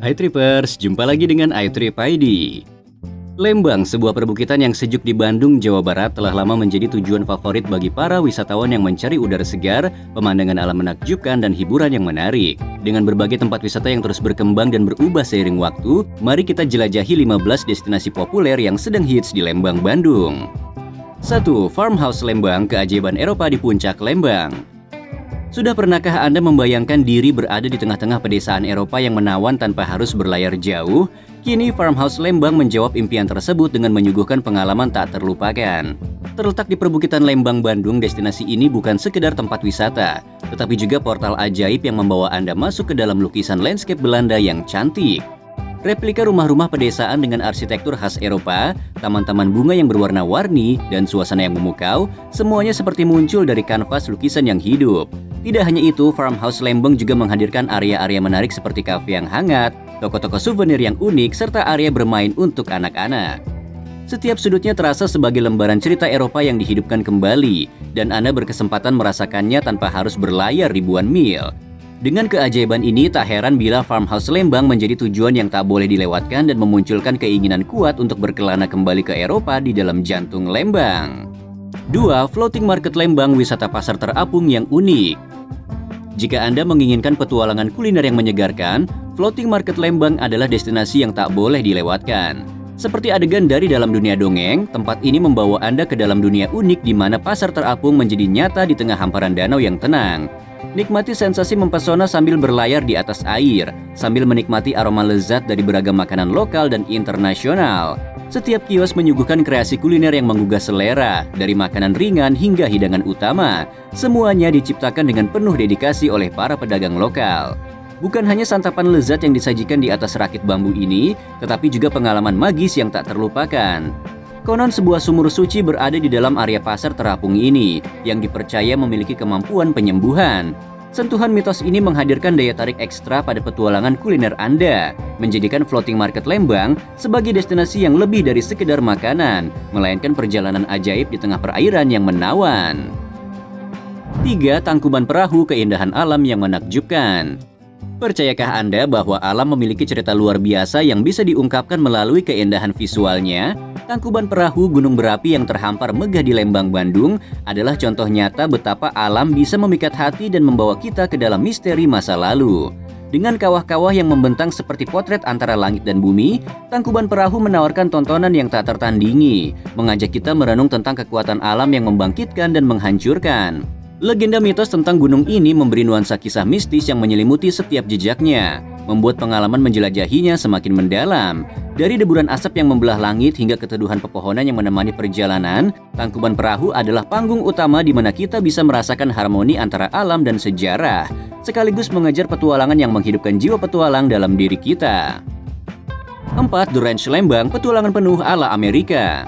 Hai Trippers, jumpa lagi dengan iTrip ID. Lembang, sebuah perbukitan yang sejuk di Bandung, Jawa Barat, telah lama menjadi tujuan favorit bagi para wisatawan yang mencari udara segar, pemandangan alam menakjubkan, dan hiburan yang menarik. Dengan berbagai tempat wisata yang terus berkembang dan berubah seiring waktu, mari kita jelajahi 15 destinasi populer yang sedang hits di Lembang, Bandung. 1. Farmhouse Lembang, keajaiban Eropa di puncak Lembang. Sudah pernahkah Anda membayangkan diri berada di tengah-tengah pedesaan Eropa yang menawan tanpa harus berlayar jauh? Kini Farmhouse Lembang menjawab impian tersebut dengan menyuguhkan pengalaman tak terlupakan. Terletak di perbukitan Lembang, Bandung, destinasi ini bukan sekedar tempat wisata, tetapi juga portal ajaib yang membawa Anda masuk ke dalam lukisan landscape Belanda yang cantik. Replika rumah-rumah pedesaan dengan arsitektur khas Eropa, taman-taman bunga yang berwarna-warni, dan suasana yang memukau, semuanya seperti muncul dari kanvas lukisan yang hidup. Tidak hanya itu, Farmhouse Lembang juga menghadirkan area-area menarik seperti kafe yang hangat, toko-toko souvenir yang unik, serta area bermain untuk anak-anak. Setiap sudutnya terasa sebagai lembaran cerita Eropa yang dihidupkan kembali, dan Anda berkesempatan merasakannya tanpa harus berlayar ribuan mil. Dengan keajaiban ini, tak heran bila Farmhouse Lembang menjadi tujuan yang tak boleh dilewatkan dan memunculkan keinginan kuat untuk berkelana kembali ke Eropa di dalam jantung Lembang. 2. Floating Market Lembang, wisata pasar terapung yang unik. Jika Anda menginginkan petualangan kuliner yang menyegarkan, Floating Market Lembang adalah destinasi yang tak boleh dilewatkan. Seperti adegan dari dalam dunia dongeng, tempat ini membawa Anda ke dalam dunia unik di mana pasar terapung menjadi nyata di tengah hamparan danau yang tenang. Nikmati sensasi mempesona sambil berlayar di atas air, sambil menikmati aroma lezat dari beragam makanan lokal dan internasional. Setiap kios menyuguhkan kreasi kuliner yang menggugah selera, dari makanan ringan hingga hidangan utama. Semuanya diciptakan dengan penuh dedikasi oleh para pedagang lokal. Bukan hanya santapan lezat yang disajikan di atas rakit bambu ini, tetapi juga pengalaman magis yang tak terlupakan. Konon sebuah sumur suci berada di dalam area pasar terapung ini, yang dipercaya memiliki kemampuan penyembuhan. Sentuhan mitos ini menghadirkan daya tarik ekstra pada petualangan kuliner Anda, menjadikan Floating Market Lembang sebagai destinasi yang lebih dari sekedar makanan, melainkan perjalanan ajaib di tengah perairan yang menawan. 3. Tangkuban Perahu, keindahan alam yang menakjubkan. Percayakah Anda bahwa alam memiliki cerita luar biasa yang bisa diungkapkan melalui keindahan visualnya? Tangkuban Perahu, gunung berapi yang terhampar megah di Lembang, Bandung, adalah contoh nyata betapa alam bisa memikat hati dan membawa kita ke dalam misteri masa lalu. Dengan kawah-kawah yang membentang seperti potret antara langit dan bumi, Tangkuban Perahu menawarkan tontonan yang tak tertandingi, mengajak kita merenung tentang kekuatan alam yang membangkitkan dan menghancurkan. Legenda mitos tentang gunung ini memberi nuansa kisah mistis yang menyelimuti setiap jejaknya, membuat pengalaman menjelajahinya semakin mendalam. Dari deburan asap yang membelah langit hingga keteduhan pepohonan yang menemani perjalanan, Tangkuban Perahu adalah panggung utama di mana kita bisa merasakan harmoni antara alam dan sejarah, sekaligus mengejar petualangan yang menghidupkan jiwa petualang dalam diri kita. 4. The Ranch Lembang, petualangan penuh ala Amerika.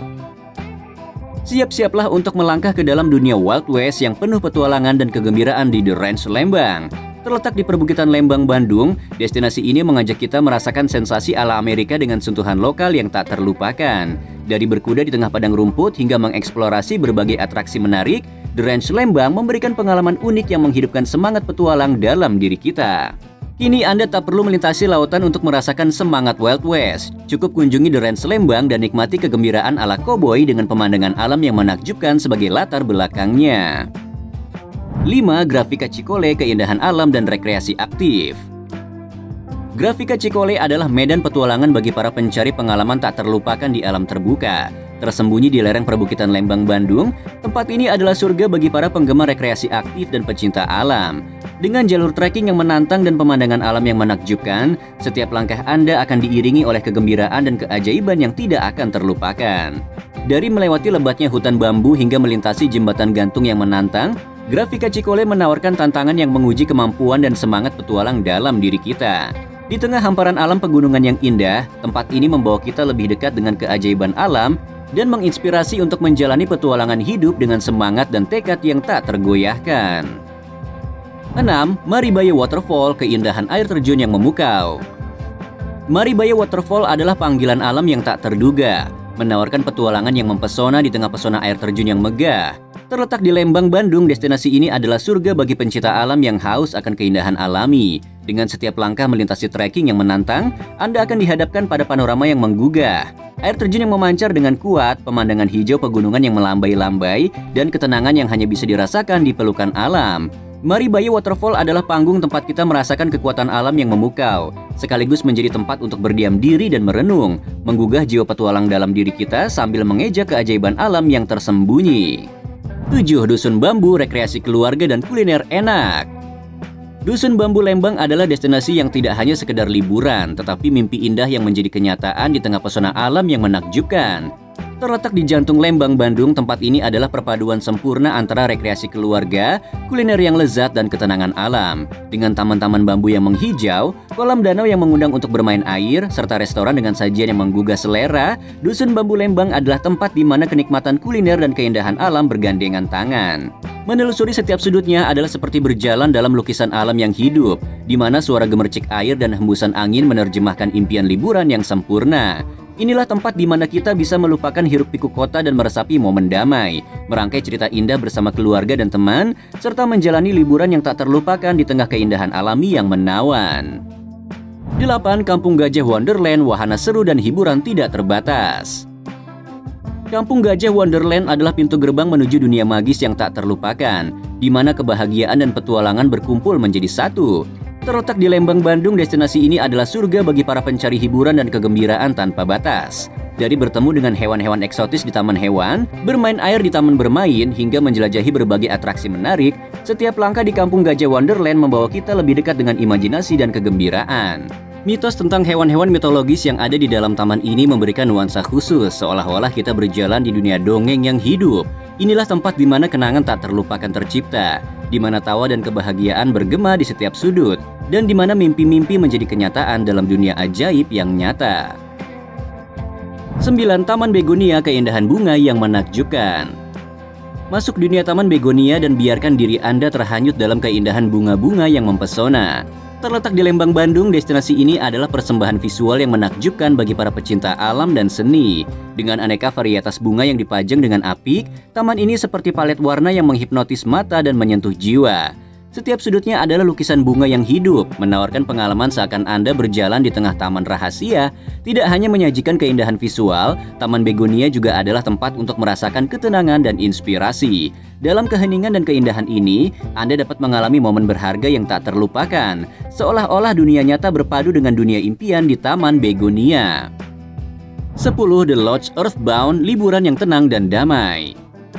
Siap-siaplah untuk melangkah ke dalam dunia Wild West yang penuh petualangan dan kegembiraan di The Ranch Lembang. Terletak di perbukitan Lembang, Bandung, destinasi ini mengajak kita merasakan sensasi ala Amerika dengan sentuhan lokal yang tak terlupakan. Dari berkuda di tengah padang rumput hingga mengeksplorasi berbagai atraksi menarik, The Ranch Lembang memberikan pengalaman unik yang menghidupkan semangat petualang dalam diri kita. Kini Anda tak perlu melintasi lautan untuk merasakan semangat Wild West. Cukup kunjungi The Ranch Lembang dan nikmati kegembiraan ala koboi dengan pemandangan alam yang menakjubkan sebagai latar belakangnya. 5. Grafika Cikole, keindahan alam dan rekreasi aktif. Grafika Cikole adalah medan petualangan bagi para pencari pengalaman tak terlupakan di alam terbuka. Tersembunyi di lereng perbukitan Lembang, Bandung, tempat ini adalah surga bagi para penggemar rekreasi aktif dan pecinta alam. Dengan jalur trekking yang menantang dan pemandangan alam yang menakjubkan, setiap langkah Anda akan diiringi oleh kegembiraan dan keajaiban yang tidak akan terlupakan. Dari melewati lebatnya hutan bambu hingga melintasi jembatan gantung yang menantang, Grafika Cikole menawarkan tantangan yang menguji kemampuan dan semangat petualang dalam diri kita. Di tengah hamparan alam pegunungan yang indah, tempat ini membawa kita lebih dekat dengan keajaiban alam dan menginspirasi untuk menjalani petualangan hidup dengan semangat dan tekad yang tak tergoyahkan. 6. Maribaya Waterfall, keindahan air terjun yang memukau. Maribaya Waterfall adalah panggilan alam yang tak terduga, menawarkan petualangan yang mempesona di tengah pesona air terjun yang megah. Terletak di Lembang, Bandung, destinasi ini adalah surga bagi pencinta alam yang haus akan keindahan alami. Dengan setiap langkah melintasi trekking yang menantang, Anda akan dihadapkan pada panorama yang menggugah. Air terjun yang memancar dengan kuat, pemandangan hijau pegunungan yang melambai-lambai, dan ketenangan yang hanya bisa dirasakan di pelukan alam. Maribaya Waterfall adalah panggung tempat kita merasakan kekuatan alam yang memukau, sekaligus menjadi tempat untuk berdiam diri dan merenung, menggugah jiwa petualang dalam diri kita sambil mengejak keajaiban alam yang tersembunyi. 7. Dusun Bambu, rekreasi keluarga dan kuliner enak. Dusun Bambu Lembang adalah destinasi yang tidak hanya sekedar liburan, tetapi mimpi indah yang menjadi kenyataan di tengah pesona alam yang menakjubkan. Terletak di jantung Lembang, Bandung, tempat ini adalah perpaduan sempurna antara rekreasi keluarga, kuliner yang lezat, dan ketenangan alam. Dengan taman-taman bambu yang menghijau, kolam danau yang mengundang untuk bermain air, serta restoran dengan sajian yang menggugah selera, Dusun Bambu Lembang adalah tempat di mana kenikmatan kuliner dan keindahan alam bergandengan tangan. Menelusuri setiap sudutnya adalah seperti berjalan dalam lukisan alam yang hidup, di mana suara gemercik air dan hembusan angin menerjemahkan impian liburan yang sempurna. Inilah tempat di mana kita bisa melupakan hiruk-pikuk kota dan meresapi momen damai, merangkai cerita indah bersama keluarga dan teman, serta menjalani liburan yang tak terlupakan di tengah keindahan alami yang menawan. 8. Kampung Gajah Wonderland, wahana seru dan hiburan tidak terbatas. Kampung Gajah Wonderland adalah pintu gerbang menuju dunia magis yang tak terlupakan, di mana kebahagiaan dan petualangan berkumpul menjadi satu. Terletak di Lembang, Bandung, destinasi ini adalah surga bagi para pencari hiburan dan kegembiraan tanpa batas. Dari bertemu dengan hewan-hewan eksotis di taman hewan, bermain air di taman bermain, hingga menjelajahi berbagai atraksi menarik, setiap langkah di Kampung Gajah Wonderland membawa kita lebih dekat dengan imajinasi dan kegembiraan. Mitos tentang hewan-hewan mitologis yang ada di dalam taman ini memberikan nuansa khusus, seolah-olah kita berjalan di dunia dongeng yang hidup. Inilah tempat di mana kenangan tak terlupakan tercipta, di mana tawa dan kebahagiaan bergema di setiap sudut, dan di mana mimpi-mimpi menjadi kenyataan dalam dunia ajaib yang nyata. 9. Taman Begonia, keindahan bunga yang menakjubkan. Masuk dunia Taman Begonia dan biarkan diri Anda terhanyut dalam keindahan bunga-bunga yang mempesona. Terletak di Lembang, Bandung, destinasi ini adalah persembahan visual yang menakjubkan bagi para pecinta alam dan seni. Dengan aneka varietas bunga yang dipajang dengan apik, taman ini seperti palet warna yang menghipnotis mata dan menyentuh jiwa. Setiap sudutnya adalah lukisan bunga yang hidup, menawarkan pengalaman seakan Anda berjalan di tengah taman rahasia. Tidak hanya menyajikan keindahan visual, Taman Begonia juga adalah tempat untuk merasakan ketenangan dan inspirasi. Dalam keheningan dan keindahan ini, Anda dapat mengalami momen berharga yang tak terlupakan, seolah-olah dunia nyata berpadu dengan dunia impian di Taman Begonia. 10. The Lodge Earthbound, liburan yang tenang dan damai.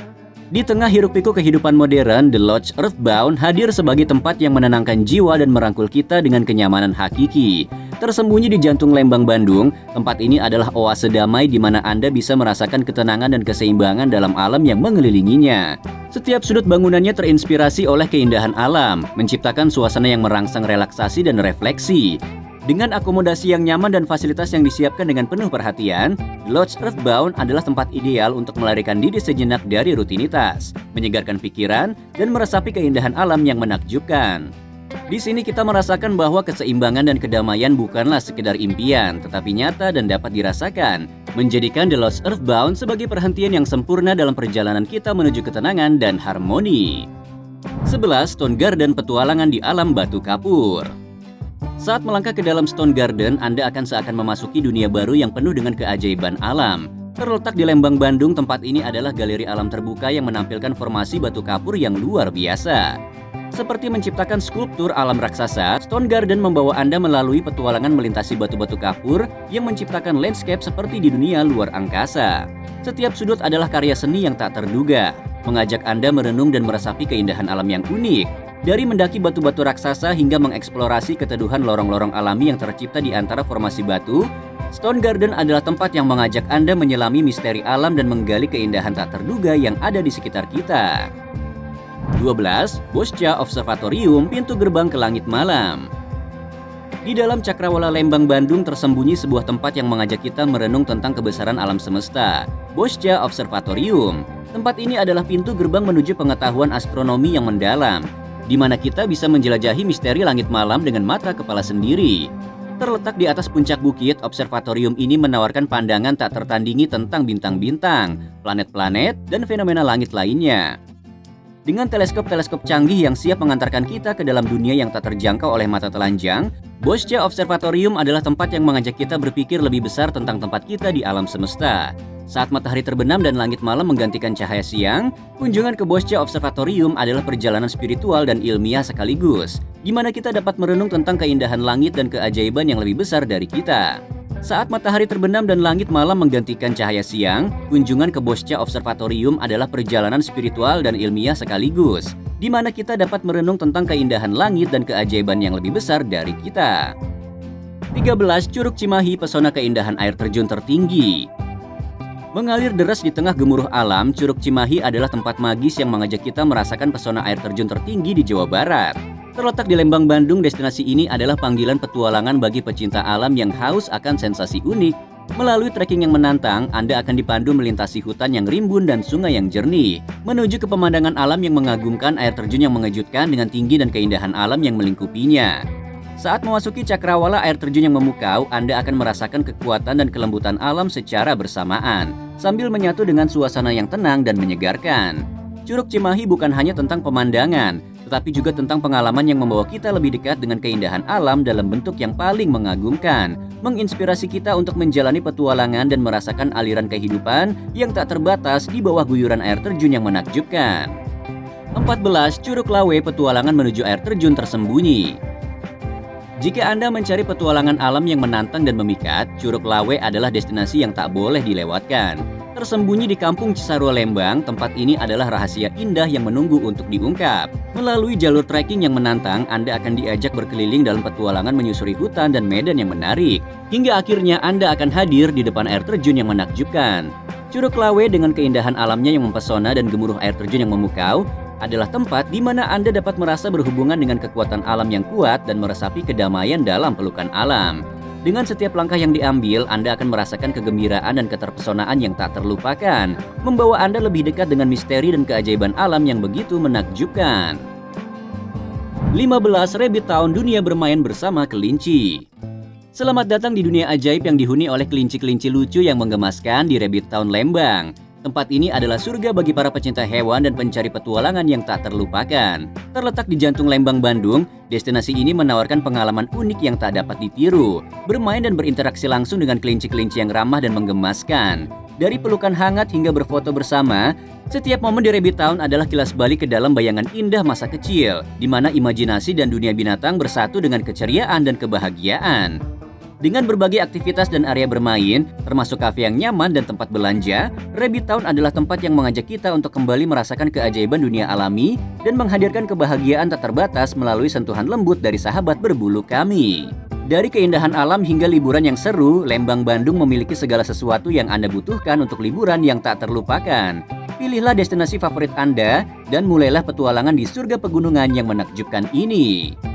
Di tengah hiruk-pikuk kehidupan modern, The Lodge Earthbound hadir sebagai tempat yang menenangkan jiwa dan merangkul kita dengan kenyamanan hakiki. Tersembunyi di jantung Lembang, Bandung, tempat ini adalah oase damai di mana Anda bisa merasakan ketenangan dan keseimbangan dalam alam yang mengelilinginya. Setiap sudut bangunannya terinspirasi oleh keindahan alam, menciptakan suasana yang merangsang relaksasi dan refleksi. Dengan akomodasi yang nyaman dan fasilitas yang disiapkan dengan penuh perhatian, Lodge Earthbound adalah tempat ideal untuk melarikan diri sejenak dari rutinitas, menyegarkan pikiran, dan meresapi keindahan alam yang menakjubkan. Di sini kita merasakan bahwa keseimbangan dan kedamaian bukanlah sekedar impian, tetapi nyata dan dapat dirasakan, menjadikan The Lodge Earthbound sebagai perhentian yang sempurna dalam perjalanan kita menuju ketenangan dan harmoni. 11. Stone Garden, petualangan di alam batu kapur. Saat melangkah ke dalam Stone Garden, Anda akan seakan memasuki dunia baru yang penuh dengan keajaiban alam. Terletak di Lembang, Bandung, tempat ini adalah galeri alam terbuka yang menampilkan formasi batu kapur yang luar biasa. Seperti menciptakan skulptur alam raksasa, Stone Garden membawa Anda melalui petualangan melintasi batu-batu kapur yang menciptakan landscape seperti di dunia luar angkasa. Setiap sudut adalah karya seni yang tak terduga, mengajak Anda merenung dan meresapi keindahan alam yang unik. Dari mendaki batu-batu raksasa hingga mengeksplorasi keteduhan lorong-lorong alami yang tercipta di antara formasi batu, Stone Garden adalah tempat yang mengajak Anda menyelami misteri alam dan menggali keindahan tak terduga yang ada di sekitar kita. 12. Boscha Observatorium, pintu gerbang ke langit malam. Di dalam Cakrawala Lembang, Bandung tersembunyi sebuah tempat yang mengajak kita merenung tentang kebesaran alam semesta. Boscha Observatorium. Tempat ini adalah pintu gerbang menuju pengetahuan astronomi yang mendalam, di mana kita bisa menjelajahi misteri langit malam dengan mata kepala sendiri. Terletak di atas puncak bukit, observatorium ini menawarkan pandangan tak tertandingi tentang bintang-bintang, planet-planet, dan fenomena langit lainnya. Dengan teleskop-teleskop canggih yang siap mengantarkan kita ke dalam dunia yang tak terjangkau oleh mata telanjang, Boscha Observatorium adalah tempat yang mengajak kita berpikir lebih besar tentang tempat kita di alam semesta. Saat matahari terbenam dan langit malam menggantikan cahaya siang, kunjungan ke Boscha Observatorium adalah perjalanan spiritual dan ilmiah sekaligus, di mana kita dapat merenung tentang keindahan langit dan keajaiban yang lebih besar dari kita. Saat matahari terbenam dan langit malam menggantikan cahaya siang, kunjungan ke Boscha Observatorium adalah perjalanan spiritual dan ilmiah sekaligus, di mana kita dapat merenung tentang keindahan langit dan keajaiban yang lebih besar dari kita. 13. Curug Cimahi, pesona keindahan air terjun tertinggi. Mengalir deras di tengah gemuruh alam, Curug Cimahi adalah tempat magis yang mengajak kita merasakan pesona air terjun tertinggi di Jawa Barat. Terletak di Lembang, Bandung, destinasi ini adalah panggilan petualangan bagi pecinta alam yang haus akan sensasi unik. Melalui trekking yang menantang, Anda akan dipandu melintasi hutan yang rimbun dan sungai yang jernih, menuju ke pemandangan alam yang mengagumkan, air terjun yang mengejutkan dengan tinggi dan keindahan alam yang melingkupinya. Saat memasuki cakrawala air terjun yang memukau, Anda akan merasakan kekuatan dan kelembutan alam secara bersamaan, sambil menyatu dengan suasana yang tenang dan menyegarkan. Curug Cimahi bukan hanya tentang pemandangan, tetapi juga tentang pengalaman yang membawa kita lebih dekat dengan keindahan alam dalam bentuk yang paling mengagumkan, menginspirasi kita untuk menjalani petualangan dan merasakan aliran kehidupan yang tak terbatas di bawah guyuran air terjun yang menakjubkan. 14. Curug Lawe, petualangan menuju air terjun tersembunyi. Jika Anda mencari petualangan alam yang menantang dan memikat, Curug Lawe adalah destinasi yang tak boleh dilewatkan. Tersembunyi di Kampung Cisarua, Lembang, tempat ini adalah rahasia indah yang menunggu untuk diungkap. Melalui jalur trekking yang menantang, Anda akan diajak berkeliling dalam petualangan menyusuri hutan dan medan yang menarik. Hingga akhirnya Anda akan hadir di depan air terjun yang menakjubkan. Curug Lawe dengan keindahan alamnya yang mempesona dan gemuruh air terjun yang memukau adalah tempat di mana Anda dapat merasa berhubungan dengan kekuatan alam yang kuat dan meresapi kedamaian dalam pelukan alam. Dengan setiap langkah yang diambil, Anda akan merasakan kegembiraan dan keterpesonaan yang tak terlupakan, membawa Anda lebih dekat dengan misteri dan keajaiban alam yang begitu menakjubkan. 15. Rabbit Town, dunia bermain bersama kelinci. Selamat datang di dunia ajaib yang dihuni oleh kelinci-kelinci lucu yang menggemaskan di Rabbit Town, Lembang. Tempat ini adalah surga bagi para pecinta hewan dan pencari petualangan yang tak terlupakan. Terletak di jantung Lembang, Bandung, destinasi ini menawarkan pengalaman unik yang tak dapat ditiru. Bermain dan berinteraksi langsung dengan kelinci-kelinci yang ramah dan menggemaskan. Dari pelukan hangat hingga berfoto bersama, setiap momen di Rabbit Town adalah kilas balik ke dalam bayangan indah masa kecil, di mana imajinasi dan dunia binatang bersatu dengan keceriaan dan kebahagiaan. Dengan berbagai aktivitas dan area bermain, termasuk kafe yang nyaman dan tempat belanja, Rabbit Town adalah tempat yang mengajak kita untuk kembali merasakan keajaiban dunia alami dan menghadirkan kebahagiaan tak terbatas melalui sentuhan lembut dari sahabat berbulu kami. Dari keindahan alam hingga liburan yang seru, Lembang, Bandung memiliki segala sesuatu yang Anda butuhkan untuk liburan yang tak terlupakan. Pilihlah destinasi favorit Anda dan mulailah petualangan di surga pegunungan yang menakjubkan ini.